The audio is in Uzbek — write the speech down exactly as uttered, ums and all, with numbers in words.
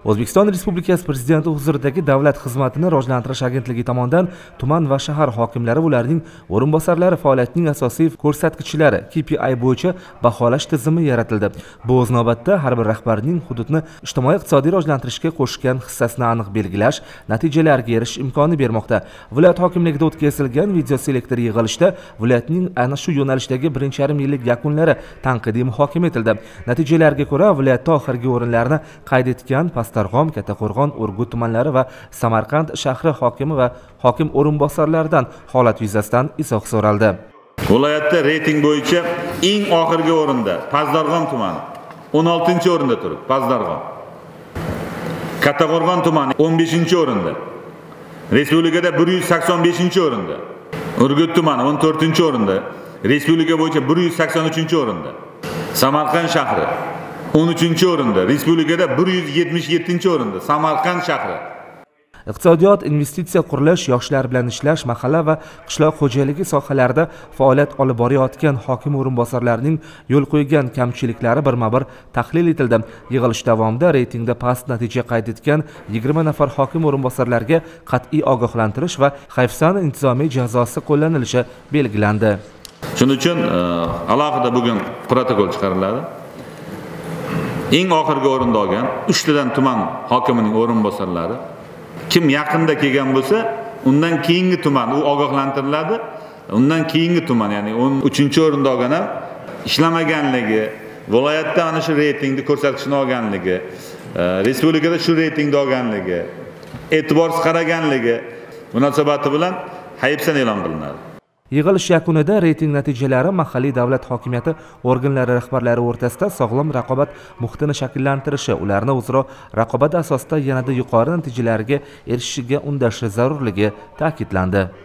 O'zbekiston Respublikasi Prezidenti huzuridagi Davlat xizmatini rivojlantirish agentligi tomonidan tuman va shahar hokimlari va ularning o'rinbosarlari faoliyatining asosiy ko'rsatkichlari K P I bo'yicha baholash tizimi yaratildi. Bu o'z navbatda har bir rahbarning hududni ijtimoiy-iqtisodiy rivojlantirishga qo'shgan hissasini aniq belgilash, natijalarga erishish imkoni bermoqda. Viloyat hokimligida o'tkazilgan video selektor yig'ilishda viloyatning ana shu yo'nalishdagi birinchi yarim yillik yakunlari tanqidiy muhokama etildi. Natijalarga ko'ra viloyatda oxirgi o'rinlarni qayd etgan Pastdarg'om, Kattaqo'rg'on, Urgut tumanlari va Samarqand shahri hokimi va hokim o'rinbosarlaridan holat yuzasidan izoh so'raldi. Viloyatda reyting bo'yicha eng oxirgi o'rinda Pastdarg'om tumani o'n oltinchi o'rinda turibdi. Pastdarg'om. Kattaqo'rg'on tumani o'n beshinchi o'rinda. Respublikada bir yuz sakson beshinchi o'rinda. Urgut tumani o'n to'rtinchi o'rinda. Respublika bo'yicha bir yuz sakson uchinchi o'rinda. Samarqand shahri o'n uchinchi o'rinda, respublikada bir yuz yetmish yettinchi o'rinda. Samarqand shahri. Iqtisodiyot, investitsiya, qurilish, yoshlar bilan ishlash, mahalla va qishloq xo'jaligi sohalarida faoliyat olib borayotgan hokim o'rinbosarlarining yo'l qo'ygan kamchiliklari birma-bir tahlil etildi. Yig'ilish davomida reytingda past natija qayd etgan yigirma nafar hokim o'rinbosarlarga qat'iy ogohlantirish va hayfsan intizomiy jazosi qo'llanilishi belgilandi. Shuning uchun alohida bugun protokol chiqariladi. Eng oxirgi o'rinda olgan uchtadan tuman hokimining o'rinbosarlari kim yaqinda kelgan bo'lsa, undan keyingi tuman u ogohlantiriladi. Undan keyingi tuman, ya'ni o'n uchinchi o'rinda olgan ham ishlamaganligi, viloyatda ana shu reytingni ko'rsatkichni olganligi, respublikada shu reytingni olganligi, e'tiborsiz qaraganligi munosabati bilan hayfsan e'lon qilinadi. Yig'ilish yakunida reyting natijalari mahalliy davlat hokimiyati organlari rahbarlari o'rtasida sog'lom raqobat muhitini shakllantirishi, ularni o'zaro raqobat asosida yanada yuqori natijalarga erishishiga undashi zarurligi ta'kidlandi.